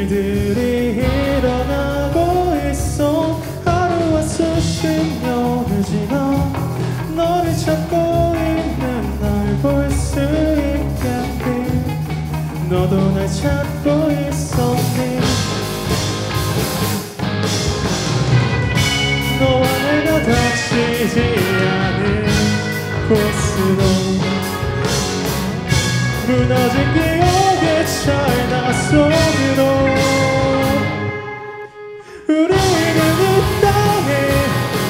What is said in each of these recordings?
일들이 일어나고 있어. 하루와 수십 년을 지나 너를 찾고 있는 날 볼 수 있겠니? 너도 날 찾고 있었니? 너와 내가 다치지 않은 곳으로 무너진 기억의 찰나 속으로 우리는 이 땅에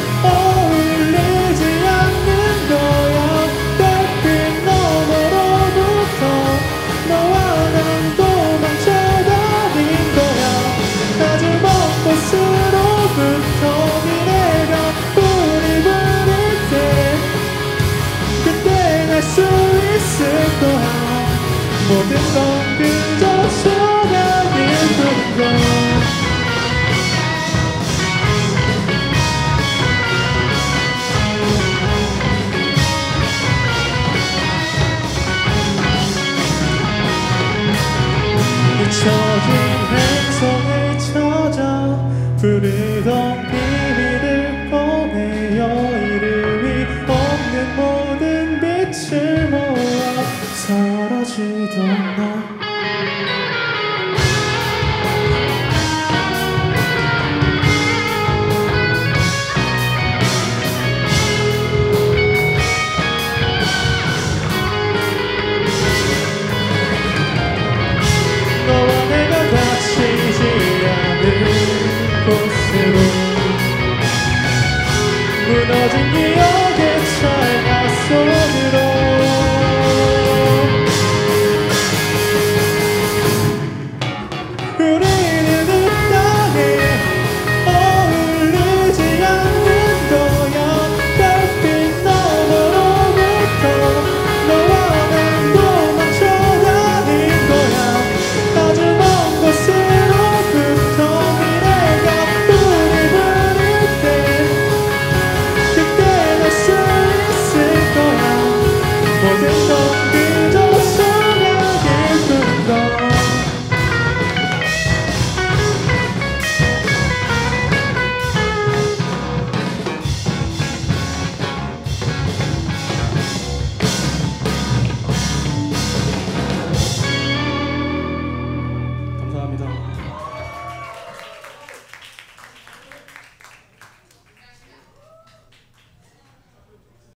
어울리지 않는 거야. 별빛 너머로부터 너와 난 도망쳐 다닌 거야. 아주 먼 곳으로부터 미래가 뿌리부릴 때 그때 알 수 있을 거야. 모든 건 그저 소각일 뿐이고. 잊혀진 행성을 찾아 부르던 비밀을 꺼내어 이름이 없는 모든 빛을 모아 사라지던 날 너와 내가 다치지 않은 곳으로 무너진 기억에